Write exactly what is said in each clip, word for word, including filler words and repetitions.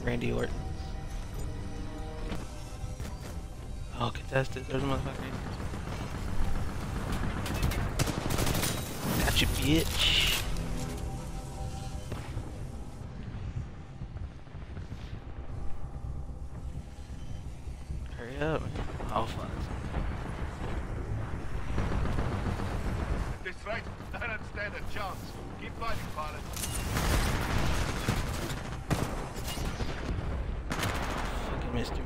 Randy Orton. Oh, contested. There's a motherfucker. Gotcha, bitch. Hurry up, man. Oh, fuck. This right, they don't stand a chance. Keep fighting, pilot. Fucking Mister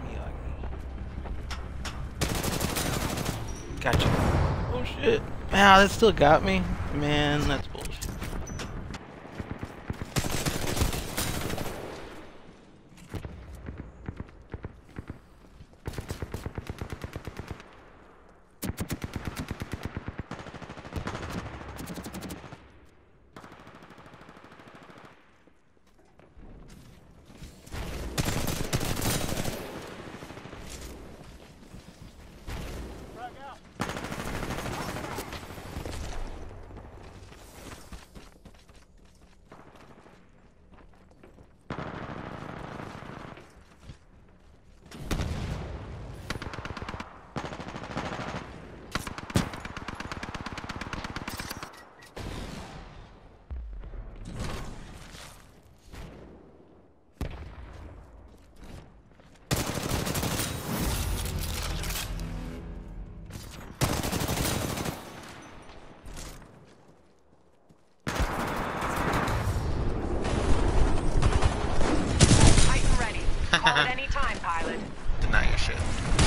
Miyagi. Gotcha. Oh shit. Wow, that still got me? Man, that's bullshit. Deny your shit.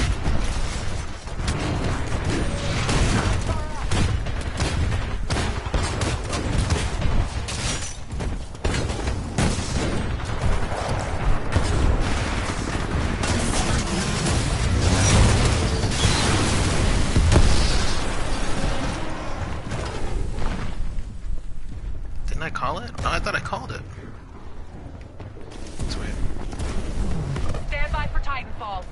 Didn't I call it? Oh, I thought I called it. That's weird. Stand by for Titanfall.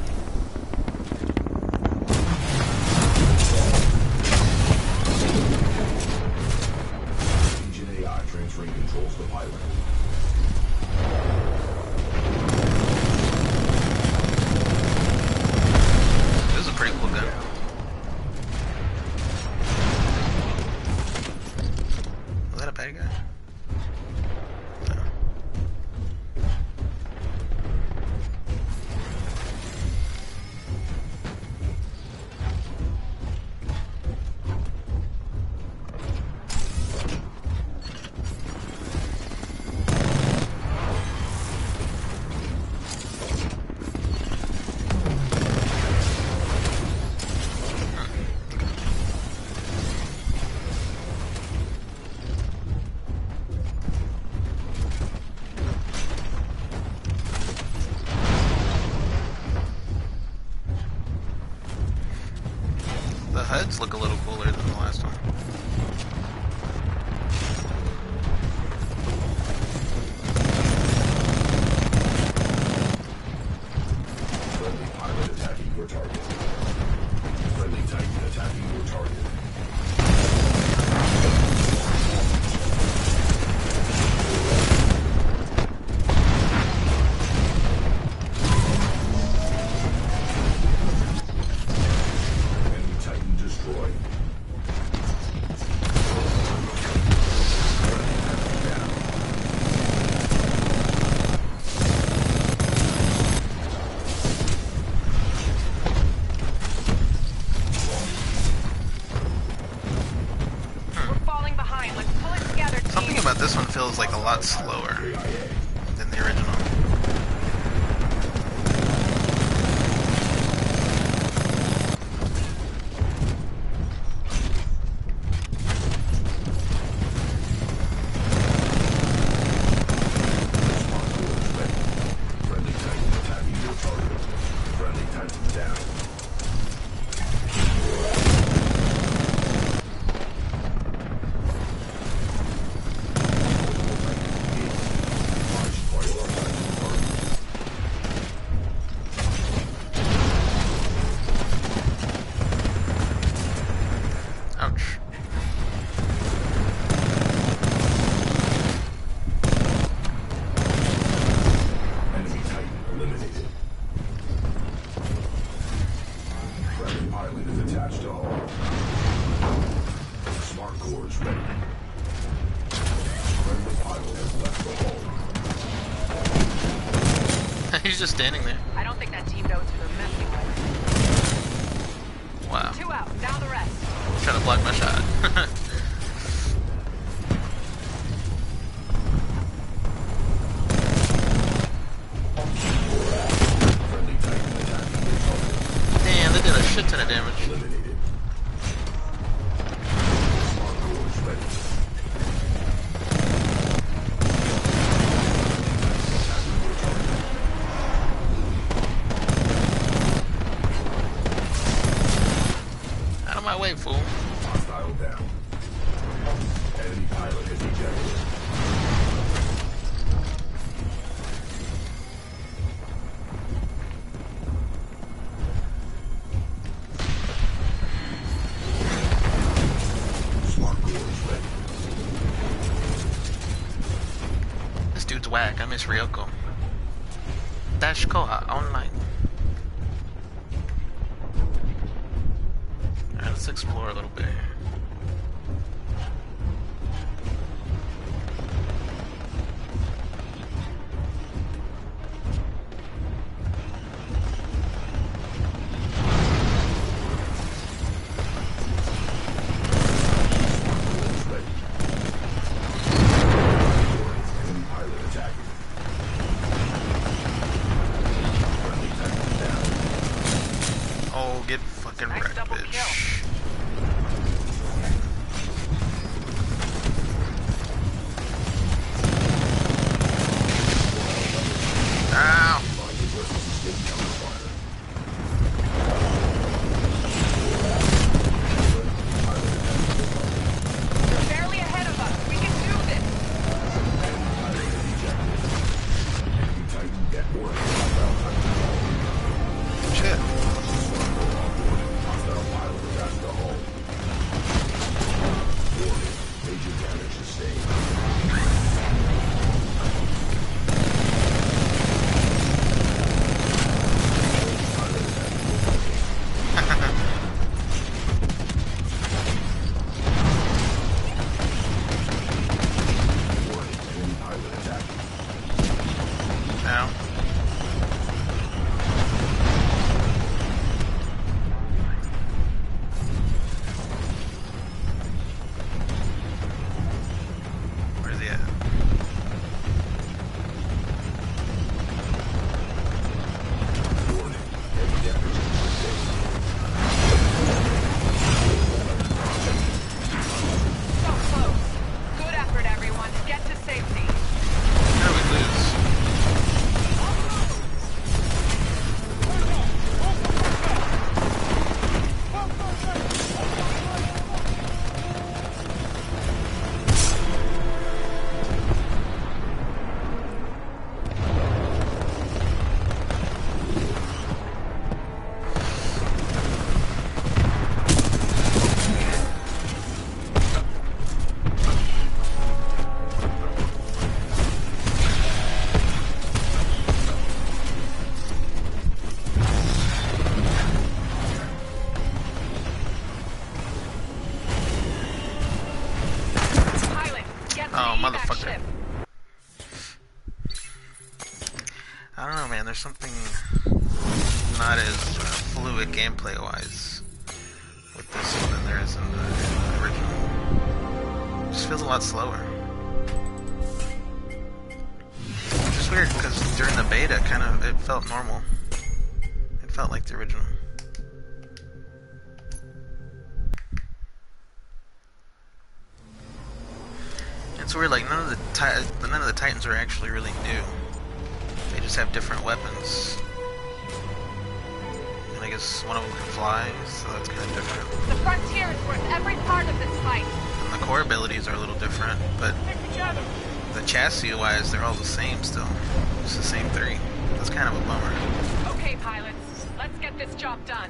Engine A I transferring controls to pilot. This is a pretty cool gun. Was that a bad guy? The H U Ds look a little cooler than the last one. Friendly pilot attacking your target. Friendly Titan attacking your target. Enemy Titan destroyed. We're falling behind. Let's pull it together, team. Something about this one feels like a lot slower than the original. Friendly Titan attacking your target. Friendly Titan down. Launch prioritize. just standing there. I don't think that team knows who they're messing with. Wow. Two out, now the rest. Trying to block my shot. Damn, they did a shit ton of damage. Out of my way, fool. Hostile down. Enemy pilot is ejected. Smart cores ready. This dude's whack. I miss Ryoko. Dash Koha online. Alright, let's explore a little bit here. Enemy pilot attacking. Oh, get fucking Nice wrecked, double bitch. kill. Ow! They're barely ahead of us. We can do this. Enemy Titan get work. Shit. Hostile pilot attached to hull. Warning. Major damage sustained. Warning. Enemy pilot attacking. Ow. Where's he at? Warning. Heavy damage sustained. So close. Good effort, everyone. Get to safety. How do we lose? Pilot, get to Oh, the evac motherfucker. ship. I don't know, man. There's something not as uh, fluid gameplay-wise with this one than there is in the, in the original. It just feels a lot slower. Which is weird, because during the beta, kind of, it felt normal. It felt like the original. It's weird, like none of the ti none of the Titans are actually really new. They just have different weapons. And I guess one of them can fly, so that's kind of different. The frontier is worth every part of this fight. And the core abilities are a little different, but the chassis-wise, they're all the same still. It's the same three. That's kind of a bummer. Okay, pilots. Let's get this job done.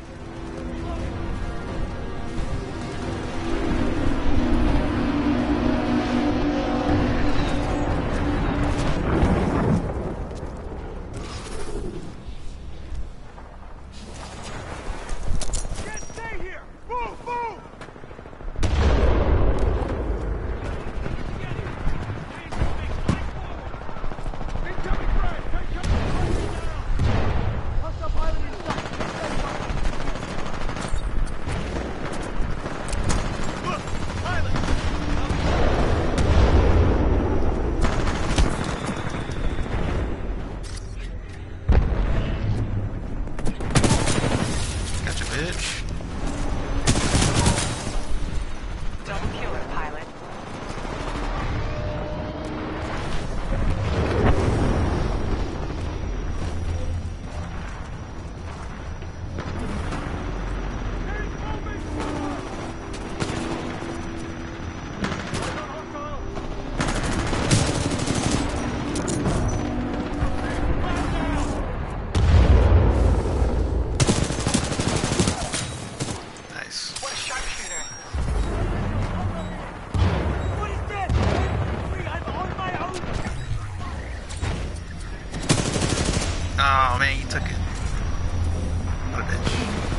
Oh man, you took it. What a bitch.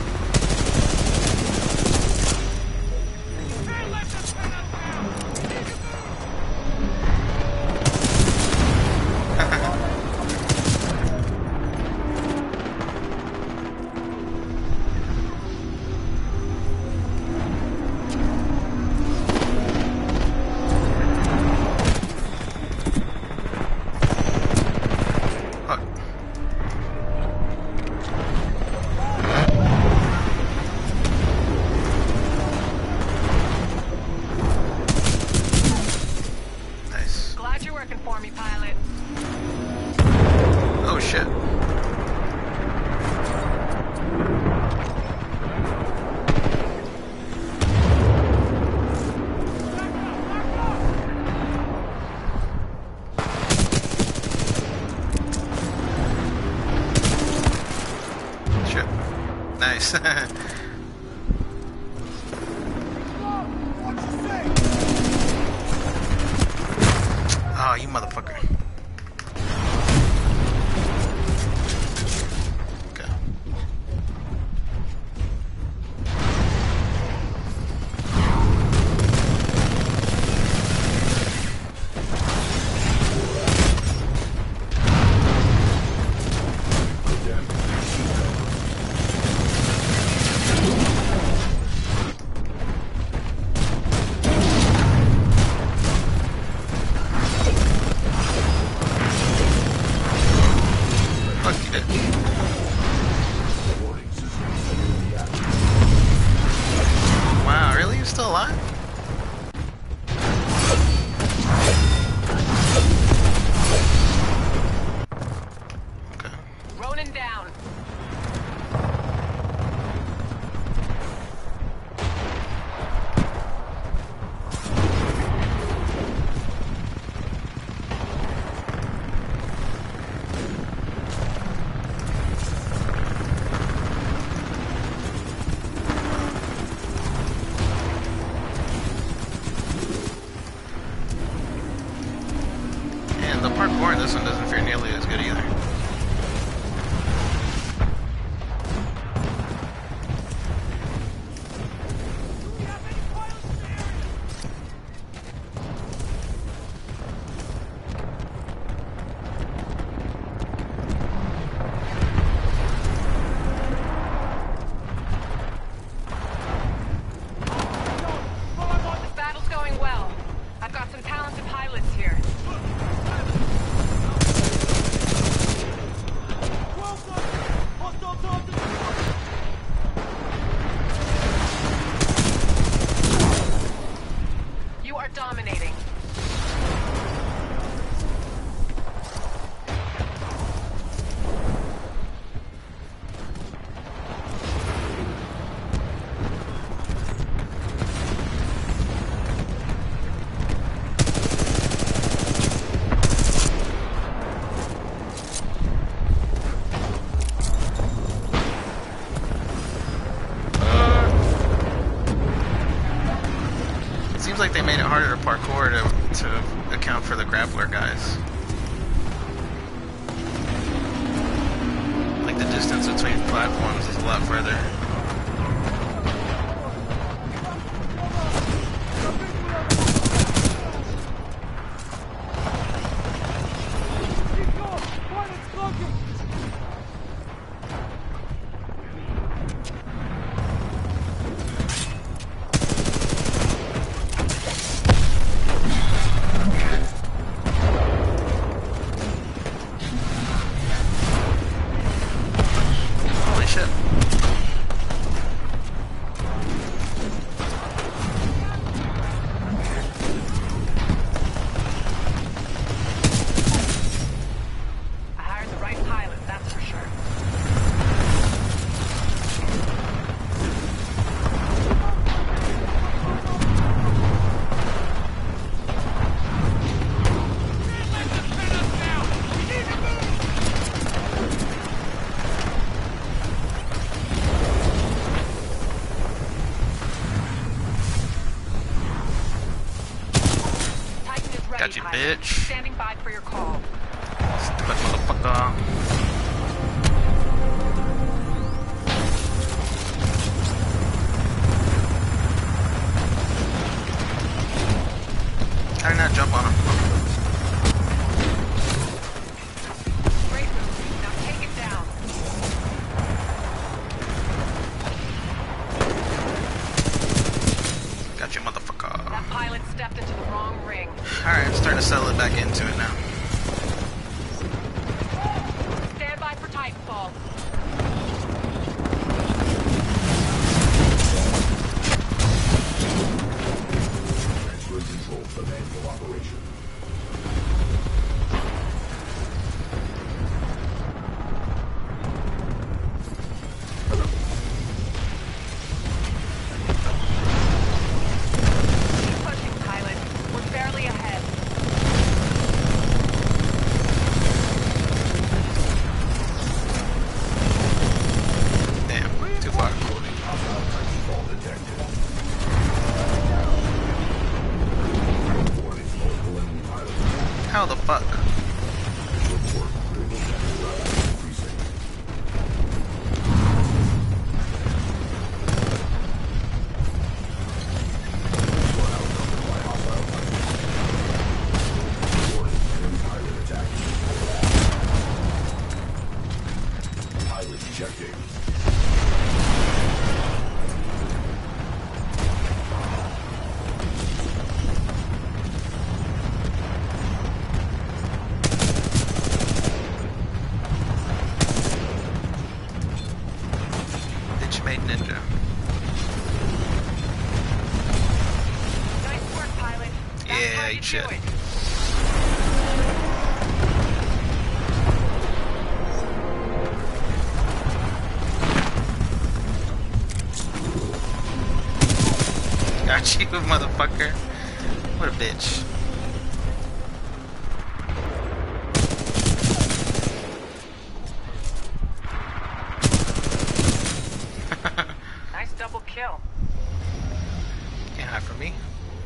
Glad you're working for me, pilot. Oh shit. Shit. Nice. Oh, you motherfucker. Okay. Wow, really? You're still alive? Okay. Ronin down. And the parkour in this one doesn't fare nearly as good either. This battle's going well. I've got some talented pilots here. You are dominating. Seems like they made it harder to parkour to, to account for the grappler guys. Like the distance between platforms is a lot further. Holy shit. I hired the right pilot, that's for sure. Titan is ready, Got you, pilot. bitch. Standing by for your call. Stupid motherfucker. How did I not jump on him? Great move. Now take it down. Got you, motherfucker. That pilot stepped into the wrong ring. Alright, I'm starting to settle it back into it now. Stand by for Titanfall. Transferring control to the manual operation. Keep pushing, pilot. We're barely ahead. Damn, too far. Hostile Titanfall detected. Warning, multiple enemy pilots. How the fuck? Report critical damage outside precinct. You are outnumbered by hostile pilots. Warning, enemy pilot attacking. Pilot ejecting. Bitch made ninja. Nice work, pilot. That's Yeah, how eat you shit. do it. Got you, motherfucker. What a bitch. Nice double kill. Can't hide from me.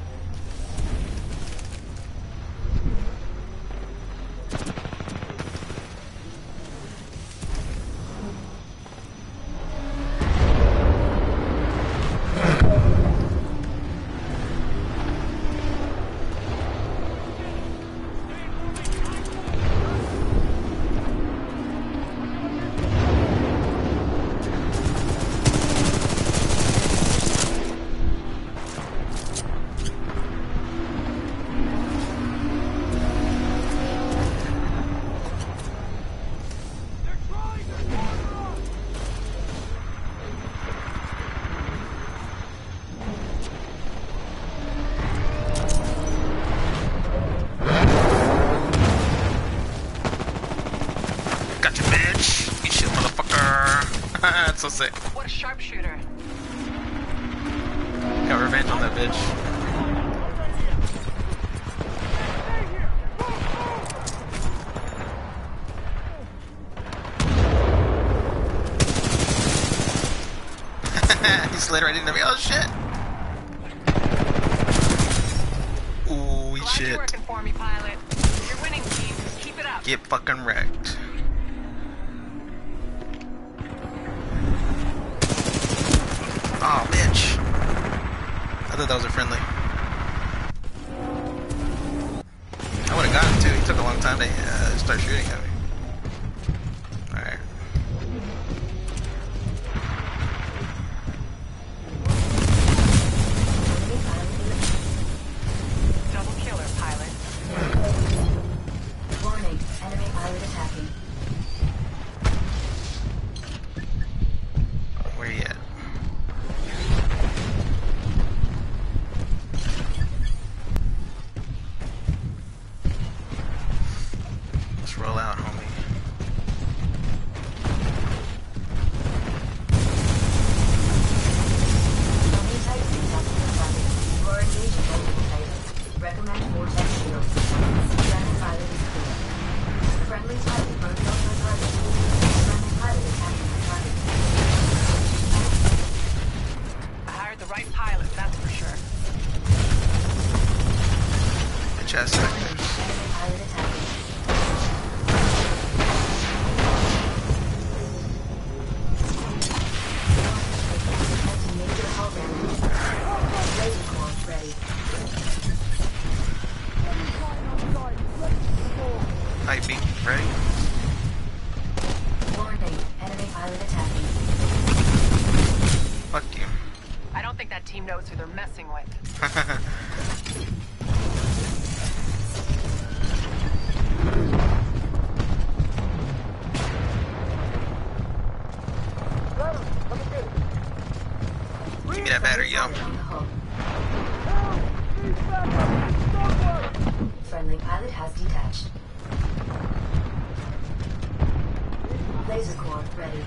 Got you, bitch. Eat shit, motherfucker. That's so sick. What a sharpshooter. Got revenge on that bitch. He slid right into me. Oh shit. Ooh, Glad shit. you're working for me, pilot. You're winning, team. Keep it up. Get fucking wrecked. Oh, bitch. I thought that was a friendly. I would have gotten to. He took a long time to uh, start shooting at me. Alright. Double killer, pilot. Warning, enemy pilot attacking. Where you at? Let's roll out, homie. Enemy type successful target. You are engaging multiple pilots. Recommend vortex shields. Scanning pilot is clear. Friendly pilot broken off the target. Friendly pilot attacking the target. I hired the right pilot, that's for sure. Bitch ass sectors. Enemy pilot attacking. Major hull damage. Laser core ready. Hype beam, ready? Warning, enemy pilot attacking. Fuck you. I don't think that team knows who they're messing with. Give me that battery, yo. On the hull. Friendly pilot has detached. Laser core ready.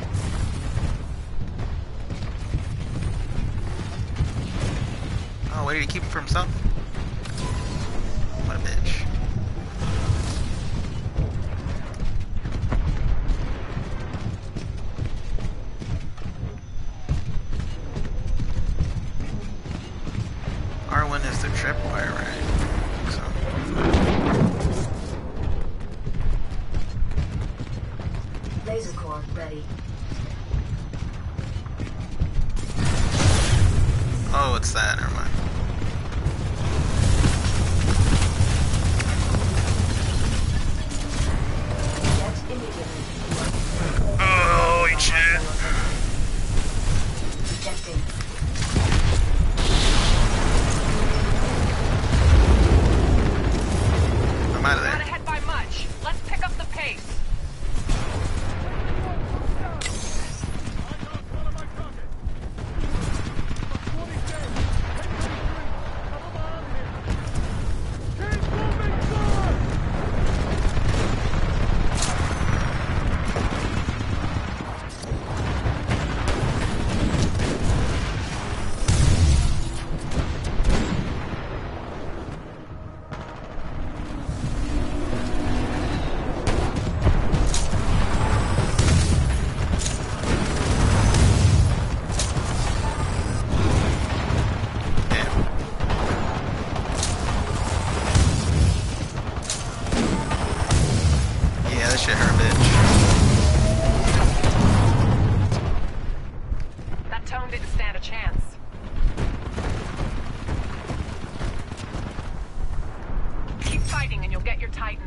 Oh, wait, did he keep him for himself? What a bitch. R one is the tripwire, right? So. Laser core ready. Oh, it's that. Never mind. Jet immediately. Oh, shit. Ejecting. I'm out of Not there. ahead by much. Let's pick up the pace. Yeah, that shit hurt, bitch. That tone didn't stand a chance. Keep fighting and you'll get your Titan.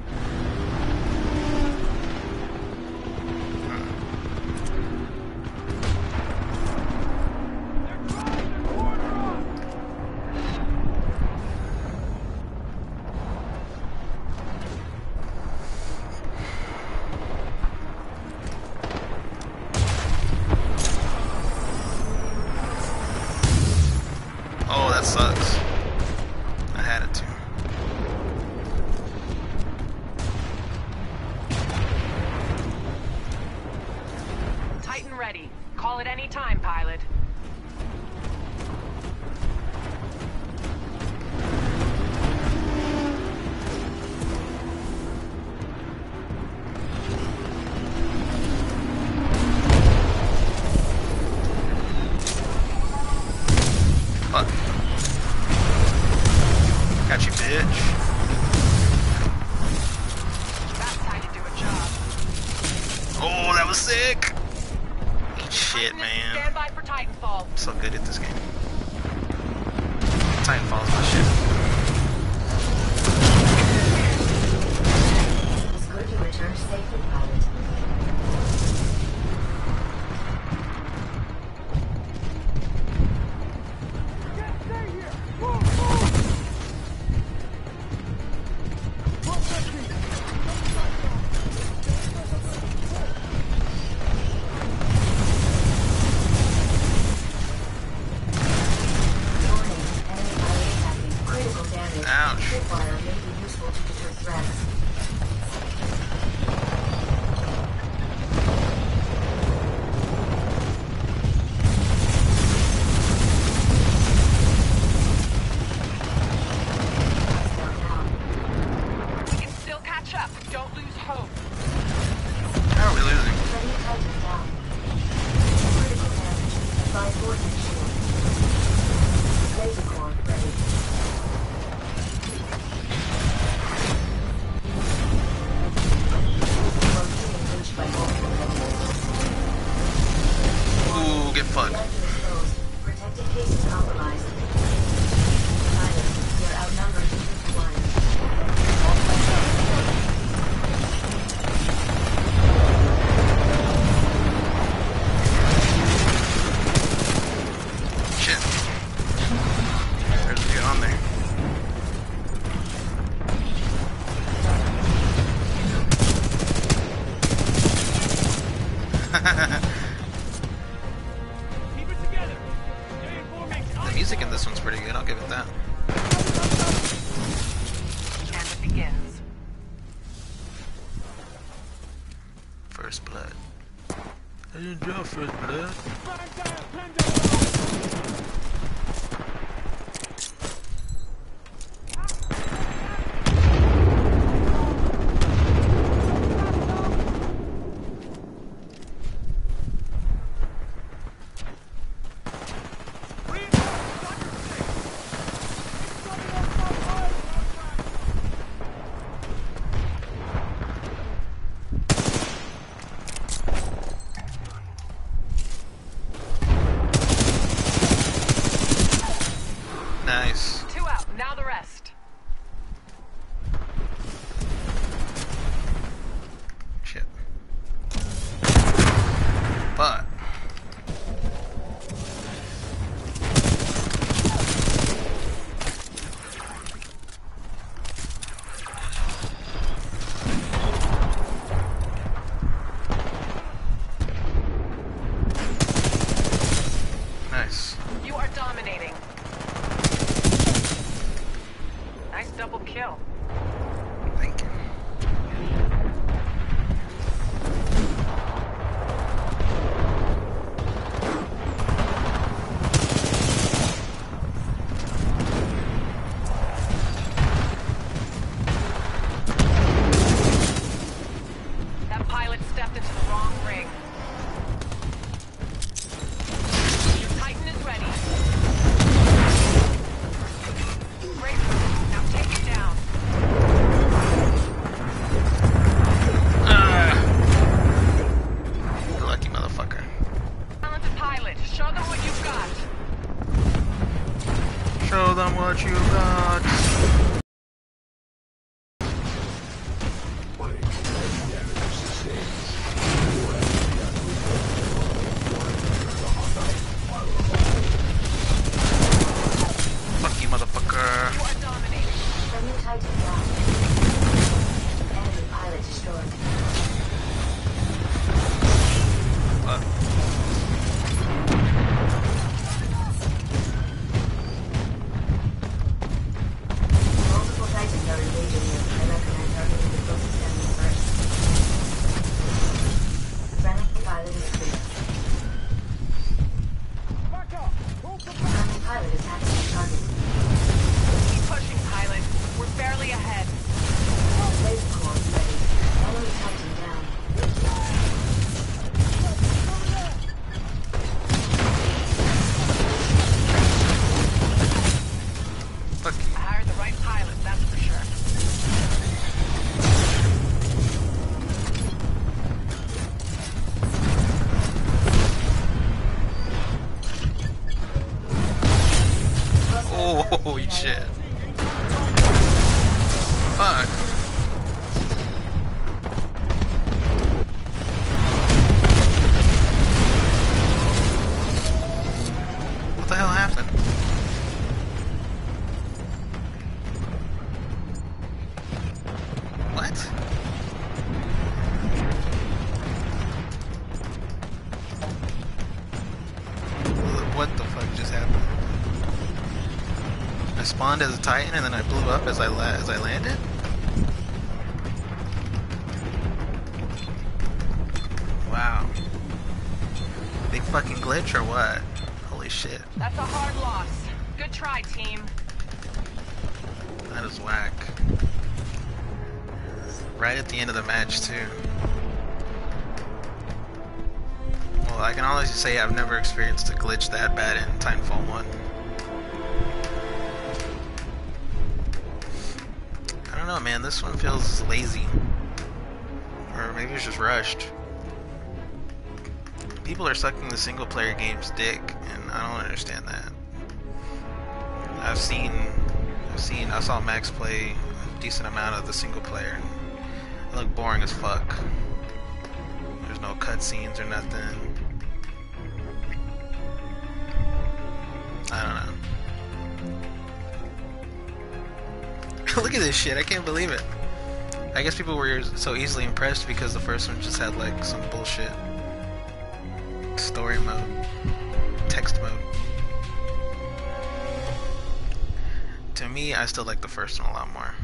Oh, that sucks. I had it too. Titan ready. Call it any time, pilot. Fuck. Got you, bitch. That's how you do a job. Oh, that was sick. Eat shit, Titan, man. stand by for Titanfall. I'm so good at this game. Titanfall's my shit. It's good you returned safely, pilot. Warning, enemy pilot attacking. Critical damage. Ouch. Tripwire may be useful to deter threats. Hostile down. We can still catch up. Don't lose hope. How are we losing? Friendly Titan down. Critical damage. Advise vortex shield. Laser core ready. You are being engaged by multiple enemies. Ooh, get fucked. Reactor exposed. Protected cases compromised. Pilot, we are outnumbered two to one. The music in this one's pretty good, I'll give it that. And it begins. First blood. I didn't draw first blood. Nice. Two out, now the rest. Shit. But nice. You are dominating. Nice double kill. Thank you. That pilot stepped into the wrong ring. Your Titan is ready. Great move. Now take it down. Ah. You lucky motherfucker. Talented pilot, show them what you've got. Show them what you got. Warning, heavy damage sustained. More enemy unrecoverable. Warning, the hostile pilot. Fuck you, motherfucker. You are dominating. Friendly Titan down. Enemy pilot destroyed. Fuck. Multiple Titans are engaging you. I recommend targeting the closest enemy first. Friendly pilot is clear. Friendly pilot attacks the target. Keep pushing, pilot. We're barely ahead. Laser core ready. Enemy Titan down. Fuck I you. hired the right pilot, that's for sure. Oh, holy shit. Fuck. What the hell happened? What? What the fuck just happened? I spawned as a Titan and then I blew up as I la as I landed? Wow. Big fucking glitch or what? Holy shit. That's a hard loss. Good try, team. That is whack. Right at the end of the match too. Well, I can honestly say I've never experienced a glitch that bad in Titanfall one. I don't know, man, this one feels lazy. Or maybe it's just rushed. People are sucking the single player game's dick, and I don't understand that. I've seen, I've seen, I saw Max play a decent amount of the single player. It looked boring as fuck. There's no cutscenes or nothing. I don't know. Look at this shit, I can't believe it. I guess people were so easily impressed because the first one just had like some bullshit. story mode, text mode. To me, I still like the first one a lot more.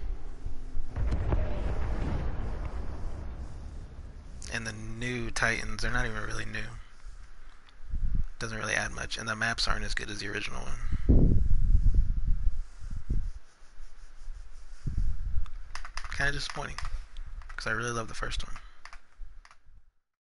And the new Titans, they're not even really new. Doesn't really add much, and the maps aren't as good as the original one. Kind of disappointing, because I really love the first one.